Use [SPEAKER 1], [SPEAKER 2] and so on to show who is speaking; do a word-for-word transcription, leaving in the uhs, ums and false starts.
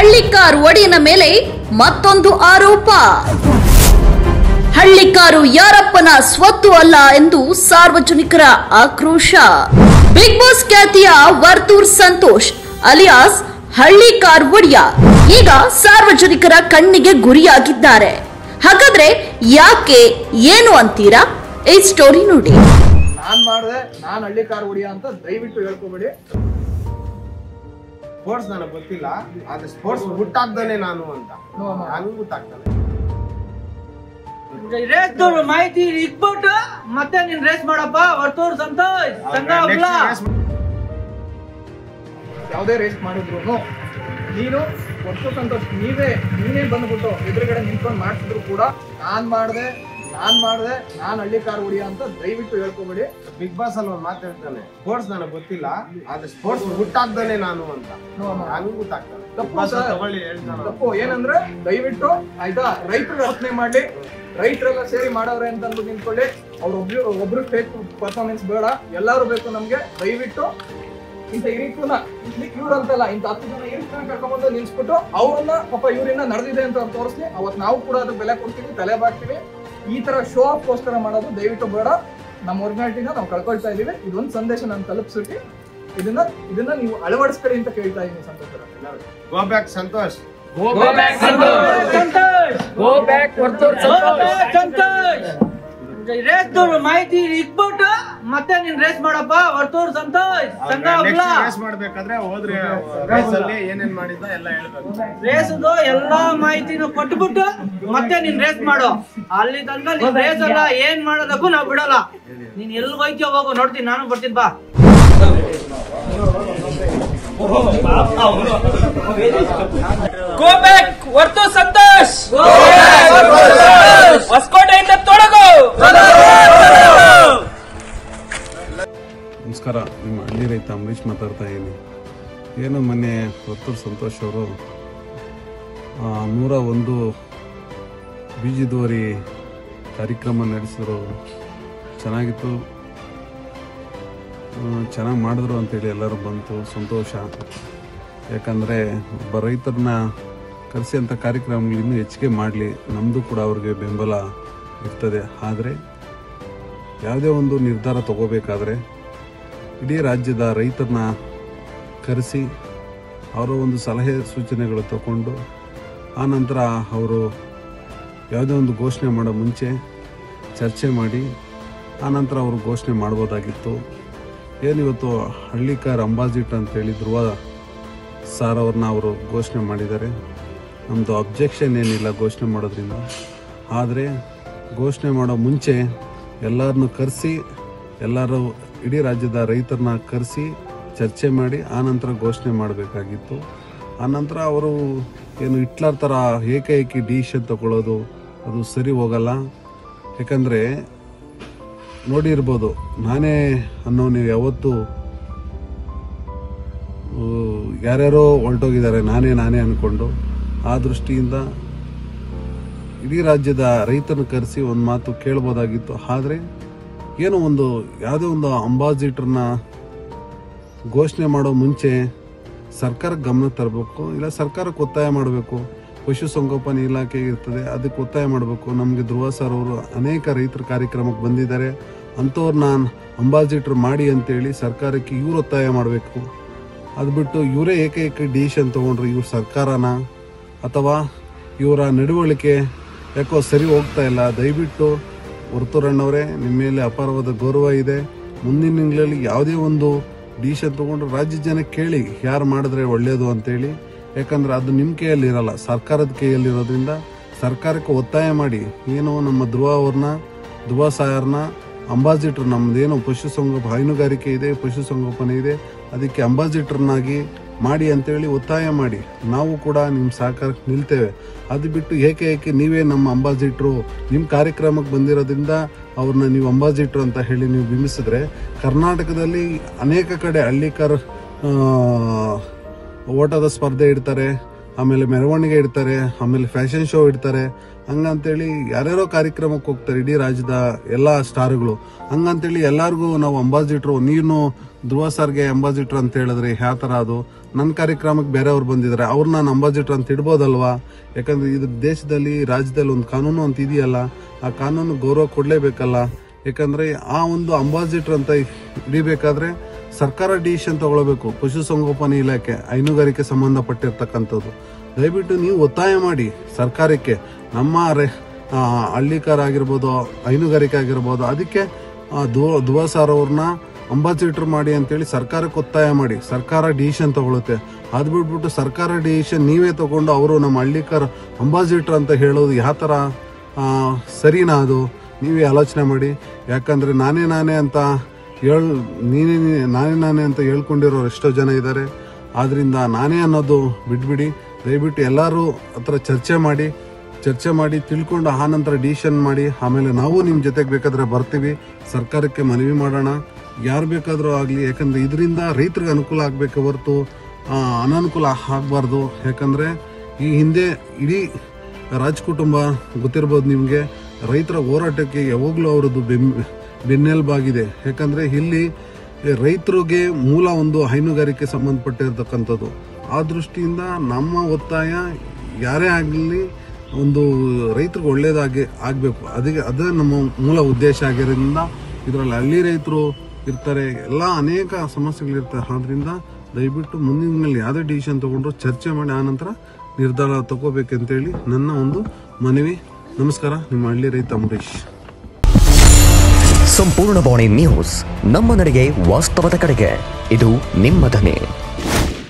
[SPEAKER 1] ಹಳ್ಳಿಕಾರ್ ಒಡೆಯನ ಮೇಲೆ ಮತ್ತೊಂದು ಆರೋಪ. ಹಳ್ಳಿಕಾರು ಯಾರಪ್ಪನ ಸ್ವತ್ತು ಅಲ್ಲ ಎಂದು ಸಾರ್ವಜನಿಕರ ಆಕ್ರೋಶ. ಬಿಗ್ ಬಾಸ್ ಖ್ಯಾತಿಯ ವರ್ತೂರ್ ಸಂತೋಷ್ ಅಲಿಯಾಸ್ ಹಳ್ಳಿಕಾರ್ ಒಡೆಯ ಈಗ ಸಾರ್ವಜನಿಕರ ಕಣ್ಣಿಗೆ ಗುರಿಯಾಗಿದ್ದಾರೆ. ಹಾಗಾದ್ರೆ ಯಾಕೆ, ಏನು ಅಂತೀರಾ? ಈ ಸ್ಟೋರಿ ನೋಡಿ.
[SPEAKER 2] ನಾನ್ ಮಾಡಿದೆ, ನಾನ್ ಹಳ್ಳಿಕಾರ್ ಒಡೆಯ ಅಂತ ದಯವಿಟ್ಟು ಹೇಳ್ಕೊಬೇಡಿ.
[SPEAKER 3] ಸ್ಪೋರ್ಟ್ಸ್ ನನಗೆ ಗೊತ್ತಿಲ್ಲ, ಆದ್ರೆ ಸ್ಪೋರ್ಟ್ಸ್ ಹುಟ್ಟಾಗ್ದಾನೆ ನಾನು ಅಂತ ನಂಗೆ ಗೊತ್ತಾಗ್ತಾನೆ.
[SPEAKER 4] ರೇಸ್ ಮಾಹಿತಿ ಇಟ್ಬಿಟ್ಟು ಮತ್ತೆ ನೀನ್ ರೇಸ್ ಮಾಡಪ್ಪ ವರ್ತೂರ್ ಸಂತೋಷ್.
[SPEAKER 2] ಯಾವುದೇ ರೇಸ್ ಮಾಡಿದ್ರು ನೀನು ವರ್ತೂರ್ ಸಂತೋಷ್ ನೀವೇ ನೀನೇ ಬಂದ್ಬಿಟ್ಟು ಎದುರುಗಡೆ ನಿಂತ್ಕೊಂಡು ಮಾಡ್ತಿದ್ರು ಕೂಡ ನಾನ್ ಮಾಡ್ದೆ ನಾನ್ ಮಾಡ್ದೆ ನಾನ್ ಹಳ್ಳಿಕಾರ್ ಒಡೆಯ ಅಂತ ದಯವಿಟ್ಟು ಹೇಳ್ಕೊಬೇಡಿ.
[SPEAKER 3] ಬಿಗ್ ಬಾಸ್ ಅಲ್ಲಿ ಒಂದು ಮಾತು ಹೇಳ್ತಾನೆ, ಸ್ಪೋರ್ಟ್ಸ್ ನನಗೆ ಗೊತ್ತಿಲ್ಲ, ಆದ್ರೆ ಸ್ಪೋರ್ಟ್ಸ್ ಹುಟ್ಟಾಗ್ದಾನೆ ನಾನು ಅಂತ ನಂಗೆ ಗೊತ್ತಾಗ್ತಾನೆ.
[SPEAKER 2] ತಪ್ಪು ಏನಂದ್ರೆ ದಯವಿಟ್ಟು ಆಯ್ತಾ, ರೈತರಿಗೆ ಯೋಚನೆ ಮಾಡ್ಲಿ, ರೈತರೆಲ್ಲ ಸೇರಿ ಮಾಡವ್ರೆ ಅಂತ ಅಂದ್ಬಿಟ್ಟು ನಿಂತ್ಕೊಳ್ಳಿ. ಅವ್ರ ಒಬ್ರು ಒಬ್ರು ಫೇಕ್ ಪರ್ಫಾರ್ಮೆನ್ಸ್ ಬೇಡ, ಎಲ್ಲಾರು ಬೇಕು ನಮ್ಗೆ. ದಯವಿಟ್ಟು ಇಂಥ ಹಿರಿಕೂನ ಇವ್ರು ಅಂತಲ್ಲ, ಇಂಥ ಹತ್ತು ಜನ ಹಿರಿಕೂನ ಕರ್ಕೊಂಡ್ಬಂದು ನಿಲ್ಸ್ಬಿಟ್ಟು ಅವ್ರನ್ನ ಪಾಪ ಇವ್ರಿಂದ ನಡೆದಿದೆ ಅಂತ ತೋರಿಸ್ಲಿ. ಅವತ್ ನಾವು ಕೂಡ ಅದಕ್ಕೆ ಬೆಲೆ ಕೊಡ್ತೀವಿ, ತಲೆ ಬಾಗ್ತೀವಿ. ಈ ತರ ಶೋ ಆಫ್ ಗೋಸ್ಕರ ಮಾಡೋದು ದಯವಿಟ್ಟು ಬೇಡ. ನಮ್ಮ ಒರಿಜಿನಾಲಿಟಿನ ನಾವು ಕಳ್ಕೊಳ್ತಾ ಇದೀವಿ. ಇದೊಂದು ಸಂದೇಶ ನಾನು ತಲುಪಿಸಿಟ್ಟು ಇದನ್ನ ಇದನ್ನ ನೀವು ಅಳವಡಿಸ್ಕೊಳ್ಳಿ ಅಂತ ಕೇಳ್ತಾ ಇದೀನಿ. Santosh,
[SPEAKER 3] go back Santosh,
[SPEAKER 4] go back Santosh, go back Varthur Santosh. ರೇಸ್ ಮಾಹಿತಿ ಇಟ್ಬಿಟ್ಟು ಮತ್ತೆ ನೀನ್ ರೇಸ್ ಮಾಡಪ್ಪ ವರ್ತೂರ್ ಸಂತೋಷ್.
[SPEAKER 3] ರೇಸ್ ಮಾಡ್ಬೇಕಾದ್ರೆ ಹೋದ್ರೆ ರೇಸ್ ಅಲ್ಲಿ ಏನೇನ್ ಮಾಡಿದ್ದ ಎಲ್ಲ ಹೇಳ್ಬೇಕು.
[SPEAKER 4] ರೇಸ್ದು ಎಲ್ಲಾ ಮಾಹಿತಿನೂ ಕೊಟ್ಬಿಟ್ಟು ಮತ್ತೆ ನೀನ್ ರೇಸ್ ಮಾಡು. ಅಲ್ಲಿ ತನಕ ನೀನ್ ರೇಸ್ ಅಲ್ಲ, ಏನ್ ಮಾಡೋದಕ್ಕೂ ನಾವ್ ಬಿಡಲ್ಲ. ನೀನ್ ಎಲ್ಲಿ ಹೋಯ್ತೀಯೋ ಹೋಗು, ನೋಡ್ತೀನಿ, ನಾನು ಬರ್ತೀನಿ ಬಾ. ಗೋ ಬ್ಯಾಕ್ ವರ್ತೂರ್ ಸಂತೋಷ್, ಹೊಸಕೋಟೆಯಿಂದ ತೊಡಗು.
[SPEAKER 5] ನಮಸ್ಕಾರ, ನಿಮ್ಮ ಹಳ್ಳಿ ರೈತ ಅಂಬರೀಶ್ ಮಾತಾಡ್ತಾ ಇದ್ದೀನಿ. ಏನು ಮೊನ್ನೆ ವರ್ತೂರ್ ಸಂತೋಷ್ ಅವರು ನೂರ ಒಂದು ಬೀಜದೋರಿ ಕಾರ್ಯಕ್ರಮ ನಡೆಸಿದ್ರು. ಚೆನ್ನಾಗಿತ್ತು, ಚೆನ್ನಾಗಿ ಮಾಡಿದ್ರು ಅಂತೇಳಿ ಎಲ್ಲರೂ ಬಂತು, ಸಂತೋಷ. ಯಾಕಂದರೆ ಒಬ್ಬ ರೈತರನ್ನ ಕರೆಸಿ ಅಂಥ ಕಾರ್ಯಕ್ರಮಗಳು ಇನ್ನೂ ಹೆಚ್ಚಿಗೆ ಮಾಡಲಿ, ನಮ್ಮದು ಕೂಡ ಅವ್ರಿಗೆ ಬೆಂಬಲ ಇರ್ತದೆ. ಆದರೆ ಯಾವುದೇ ಒಂದು ನಿರ್ಧಾರ ತಗೋಬೇಕಾದ್ರೆ ಇಡೀ ರಾಜ್ಯದ ರೈತರನ್ನ ಕರೆಸಿ ಅವರ ಒಂದು ಸಲಹೆ ಸೂಚನೆಗಳು ತಗೊಂಡು ಆನಂತರ ಅವರು ಯಾವುದೇ ಒಂದು ಘೋಷಣೆ ಮಾಡೋ ಮುಂಚೆ ಚರ್ಚೆ ಮಾಡಿ ಆನಂತರ ಅವರು ಘೋಷಣೆ ಮಾಡ್ಬೋದಾಗಿತ್ತು. ಏನಿವತ್ತು ಹಳ್ಳಿಕಾರ್ ಅಂಬಾಸಿಡರ್ ಅಂತೇಳಿ ಧ್ರುವ ಸಾರ್ ಅವ್ರನ್ನ ಅವರು ಘೋಷಣೆ ಮಾಡಿದ್ದಾರೆ. ನಮ್ಮದು ಅಬ್ಜೆಕ್ಷನ್ ಏನಿಲ್ಲ ಘೋಷಣೆ ಮಾಡೋದ್ರಿಂದ. ಆದರೆ ಘೋಷಣೆ ಮಾಡೋ ಮುಂಚೆ ಎಲ್ಲರನ್ನೂ ಕರೆಸಿ, ಎಲ್ಲರೂ ಇಡೀ ರಾಜ್ಯದ ರೈತರನ್ನ ಕರೆಸಿ ಚರ್ಚೆ ಮಾಡಿ ಆನಂತರ ಘೋಷಣೆ ಮಾಡಬೇಕಾಗಿತ್ತು. ಆನಂತರ ಅವರು ಏನು ಹಿಟ್ಲರ್ ಥರ ಏಕೈಕಿ ಡಿಸಿಷನ್ ತಗೊಳ್ಳೋದು ಅದು ಸರಿ ಹೋಗಲ್ಲ. ಯಾಕಂದರೆ ನೋಡಿರ್ಬೋದು, ನಾನೇ ಅನ್ನೋ ನೀವು ಯಾವತ್ತೂ ಯಾರ್ಯಾರೋ ಹೊರಟೋಗಿದ್ದಾರೆ ನಾನೇ ನಾನೇ ಅಂದ್ಕೊಂಡು. ಆ ದೃಷ್ಟಿಯಿಂದ ಇಡೀ ರಾಜ್ಯದ ರೈತರನ್ನ ಕರೆಸಿ ಒಂದು ಮಾತು ಕೇಳ್ಬೋದಾಗಿತ್ತು. ಆದರೆ ಏನೋ ಒಂದು ಯಾವುದೇ ಒಂದು ಅಂಬಾಸಿಡರ್ನ ಘೋಷಣೆ ಮಾಡೋ ಮುಂಚೆ ಸರ್ಕಾರಕ್ಕೆ ಗಮನ ತರಬೇಕು, ಇಲ್ಲ ಸರ್ಕಾರಕ್ಕೆ ಒತ್ತಾಯ ಮಾಡಬೇಕು. ಪಶುಸಂಗೋಪನೆ ಇಲಾಖೆ ಇರ್ತದೆ, ಅದಕ್ಕೆ ಒತ್ತಾಯ ಮಾಡಬೇಕು. ನಮಗೆ ಧ್ರುವ ಸರ್ ಅವರು ಅನೇಕ ರೈತರ ಕಾರ್ಯಕ್ರಮಕ್ಕೆ ಬಂದಿದ್ದಾರೆ, ಅಂಥವ್ರನ್ನ ಅಂಬಾಸಿಡರ್ ಮಾಡಿ ಅಂತೇಳಿ ಸರ್ಕಾರಕ್ಕೆ ಇವ್ರು ಒತ್ತಾಯ ಮಾಡಬೇಕು. ಅದು ಬಿಟ್ಟು ಇವರೇ ಏಕೈಕ ಡಿಸಿಷನ್ ತೊಗೊಂಡ್ರು ಇವ್ರ ಸರ್ಕಾರನ ಅಥವಾ ಇವರ ನಡವಳಿಕೆ ಯಾಕೋ ಸರಿ ಹೋಗ್ತಾ ಇಲ್ಲ. ದಯವಿಟ್ಟು ವರ್ತೂರಣ್ಣವರೇ, ನಿಮ್ಮ ಮೇಲೆ ಅಪಾರವಾದ ಗೌರವ ಇದೆ. ಮುಂದಿನ ತಿಂಗಳಲ್ಲಿ ಯಾವುದೇ ಒಂದು ಡಿಸಿಷನ್ ತೊಗೊಂಡ್ರೆ ರಾಜ್ಯ ಜನ ಕೇಳಿ ಯಾರು ಮಾಡಿದ್ರೆ ಒಳ್ಳೆಯದು ಅಂತೇಳಿ. ಯಾಕಂದರೆ ಅದು ನಿಮ್ಮ ಕೈಯಲ್ಲಿರಲ್ಲ, ಸರ್ಕಾರದ ಕೈಯಲ್ಲಿರೋದ್ರಿಂದ ಸರ್ಕಾರಕ್ಕೆ ಒತ್ತಾಯ ಮಾಡಿ ಏನೋ ನಮ್ಮ ಧ್ರುವ ಅವ್ರನ್ನ ಧ್ರುವ ಸಾಯರ್ನ ಅಂಬಾಸಿಡರ್, ನಮ್ಮದೇನೋ ಪಶುಸಂಗೋಪ ಹೈನುಗಾರಿಕೆ ಇದೆ, ಪಶುಸಂಗೋಪನೆ ಇದೆ, ಅದಕ್ಕೆ ಅಂಬಾಸಿಡರ್ನಾಗಿ ಮಾಡಿ ಅಂತೇಳಿ ಒತ್ತಾಯ ಮಾಡಿ. ನಾವು ಕೂಡ ನಿಮ್ಮ ಸಹಕಾರಕ್ಕೆ ನಿಲ್ತೇವೆ. ಅದು ಬಿಟ್ಟು ಏಕೆ ಏಕೆ ನೀವೇ ನಮ್ಮ ಅಂಬಾಸಿಡ್ರು, ನಿಮ್ಮ ಕಾರ್ಯಕ್ರಮಕ್ಕೆ ಬಂದಿರೋದ್ರಿಂದ ಅವ್ರನ್ನ ನೀವು ಅಂಬಾಸಿಡ್ರು ಅಂತ ಹೇಳಿ ನೀವು ಬಿಂಬಿಸಿದ್ರೆ, ಕರ್ನಾಟಕದಲ್ಲಿ ಅನೇಕ ಕಡೆ ಹಳ್ಳಿಕಾರ್ ಓಟದ ಸ್ಪರ್ಧೆ ಇಡ್ತಾರೆ, ಆಮೇಲೆ ಮೆರವಣಿಗೆ ಇಡ್ತಾರೆ, ಆಮೇಲೆ ಫ್ಯಾಷನ್ ಶೋ ಇಡ್ತಾರೆ. ಹಂಗಂತೇಳಿ ಯಾರ್ಯಾರೋ ಕಾರ್ಯಕ್ರಮಕ್ಕೆ ಹೋಗ್ತಾರೆ ಇಡೀ ರಾಜ್ಯದ ಎಲ್ಲ ಸ್ಟಾರ್ಗಳು. ಹಂಗಂತೇಳಿ ಎಲ್ಲರಿಗೂ ನಾವು ಅಂಬಾಸಿಟ್ರು, ನೀನು ಧ್ರುವ ಸರ್ಗೆ ಅಂಬಾಸಿಟ್ರ್ ಅಂತ ಹೇಳಿದ್ರೆ ಯಾವ ಥರ ಅದು? ನನ್ನ ಕಾರ್ಯಕ್ರಮಕ್ಕೆ ಬೇರೆಯವ್ರು ಬಂದಿದ್ದಾರೆ, ಅವ್ರು ನಾನು ಅಂಬಾಸಿಟ್ರ್ ಅಂತ ಇಡ್ಬೋದಲ್ವಾ? ಯಾಕಂದ್ರೆ ಇದು ದೇಶದಲ್ಲಿ ರಾಜ್ಯದಲ್ಲಿ ಒಂದು ಕಾನೂನು ಅಂತ ಇದೆಯಲ್ಲ, ಆ ಕಾನೂನು ಗೌರವ ಕೊಡಲೇಬೇಕಲ್ಲ. ಯಾಕಂದ್ರೆ ಆ ಒಂದು ಅಂಬಾಸಿಟ್ರ್ ಅಂತ ಹಿಡಿಬೇಕಾದ್ರೆ ಸರ್ಕಾರ ಡಿಸಿಷನ್ ತಗೊಳ್ಬೇಕು. ಪಶುಸಂಗೋಪನಾ ಇಲಾಖೆ, ಹೈನುಗಾರಿಕೆ ಸಂಬಂಧಪಟ್ಟಿರ್ತಕ್ಕಂಥದ್ದು. ದಯವಿಟ್ಟು ನೀವು ಒತ್ತಾಯ ಮಾಡಿ ಸರ್ಕಾರಕ್ಕೆ, ನಮ್ಮ ರೇ ಹಳ್ಳಿಕಾರ ಆಗಿರ್ಬೋದು, ಹೈನುಗಾರಿಕೆ ಆಗಿರ್ಬೋದು, ಅದಕ್ಕೆ ಧ್ರುವ ಧ್ರುವ ಸರ್ ಅವ್ರನ್ನ ಅಂಬಾಸಿಡರ್ ಮಾಡಿ ಅಂತೇಳಿ ಸರ್ಕಾರಕ್ಕೆ ಒತ್ತಾಯ ಮಾಡಿ. ಸರ್ಕಾರ ಡಿಸಿಷನ್ ತಗೊಳುತ್ತೆ. ಅದು ಬಿಟ್ಬಿಟ್ಟು ಸರ್ಕಾರ ಡಿಸಿಷನ್ ನೀವೇ ತಗೊಂಡು ಅವರು ನಮ್ಮ ಹಳ್ಳಿಕಾರ ಅಂಬಾಸಿಡರ್ ಅಂತ ಹೇಳೋದು ಯಾವ ಥರ ಸರಿನಾ? ಅದು ನೀವೇ ಆಲೋಚನೆ ಮಾಡಿ. ಯಾಕಂದರೆ ನಾನೇ ನಾನೇ ಅಂತ ಹೇಳ್ ನೀನೇ ನಾನೇ ನಾನೇ ಅಂತ ಹೇಳ್ಕೊಂಡಿರೋರು ಎಷ್ಟೋ ಜನ ಇದ್ದಾರೆ. ಆದ್ದರಿಂದ ನಾನೇ ಅನ್ನೋದು ಬಿಟ್ಬಿಡಿ. ದಯವಿಟ್ಟು ಎಲ್ಲರೂ ಹತ್ರ ಚರ್ಚೆ ಮಾಡಿ ಚರ್ಚೆ ಮಾಡಿ ತಿಳ್ಕೊಂಡು ಆ ನಂತರ ಡಿಸಿಷನ್ ಮಾಡಿ. ಆಮೇಲೆ ನಾವು ನಿಮ್ಮ ಜೊತೆಗೆ ಬೇಕಾದರೆ ಬರ್ತೀವಿ, ಸರ್ಕಾರಕ್ಕೆ ಮನವಿ ಮಾಡೋಣ. ಯಾರು ಬೇಕಾದರೂ ಆಗಲಿ, ಯಾಕಂದರೆ ಇದರಿಂದ ರೈತರಿಗೆ ಅನುಕೂಲ ಆಗಬೇಕು ಹೊರತು ಅನಾನುಕೂಲ ಆಗಬಾರ್ದು. ಯಾಕಂದರೆ ಈ ಹಿಂದೆ ಇಡೀ ರಾಜ್ ಕುಟುಂಬ ಗೊತ್ತಿರ್ಬೋದು ನಿಮಗೆ, ರೈತರ ಹೋರಾಟಕ್ಕೆ ಯಾವಾಗಲೂ ಅವರದ್ದು ಬೆನ್ ಬೆನ್ನೆಲುಬಾಗಿದೆ. ಯಾಕಂದರೆ ಇಲ್ಲಿ ರೈತರಿಗೆ ಮೂಲ ಒಂದು ಹೈನುಗಾರಿಕೆ ಸಂಬಂಧಪಟ್ಟಿರ್ತಕ್ಕಂಥದ್ದು. ಆ ದೃಷ್ಟಿಯಿಂದ ನಮ್ಮ ಒತ್ತಾಯ ಯಾರೇ ಆಗಲಿ ಒಂದು ರೈತರಿಗೆ ಒಳ್ಳೇದಾಗಿ ಆಗಬೇಕು, ಅದಕ್ಕೆ ಅದೇ ನಮ್ಮ ಮೂಲ ಉದ್ದೇಶ ಆಗಿರೋದ್ರಿಂದ ಇದರಲ್ಲಿ ಹಳ್ಳಿ ರೈತರು ಇರ್ತಾರೆ, ಎಲ್ಲ ಅನೇಕ ಸಮಸ್ಯೆಗಳಿರ್ತವೆ. ಆದ್ದರಿಂದ ದಯವಿಟ್ಟು ಮುಂದಿನ ಮೇಲೆ ಯಾವುದೇ ಡಿಸಿಷನ್ ತೊಗೊಂಡ್ರು ಚರ್ಚೆ ಮಾಡಿ ಆನಂತರ ನಿರ್ಧಾರ ತಗೋಬೇಕಂತೇಳಿ ನನ್ನ ಒಂದು ಮನವಿ. ನಮಸ್ಕಾರ, ನಿಮ್ಮ ಹಳ್ಳಿ ರೈತ ಅಂಬರೀಶ್.
[SPEAKER 6] ಸಂಪೂರ್ಣ ಬಾಣಿ ನ್ಯೂಸ್, ನಮ್ಮ ನಡೆಗೆ ವಾಸ್ತವದ ಕಡೆಗೆ. ಇದು ನಿಮ್ಮ ಧ್ವನಿ.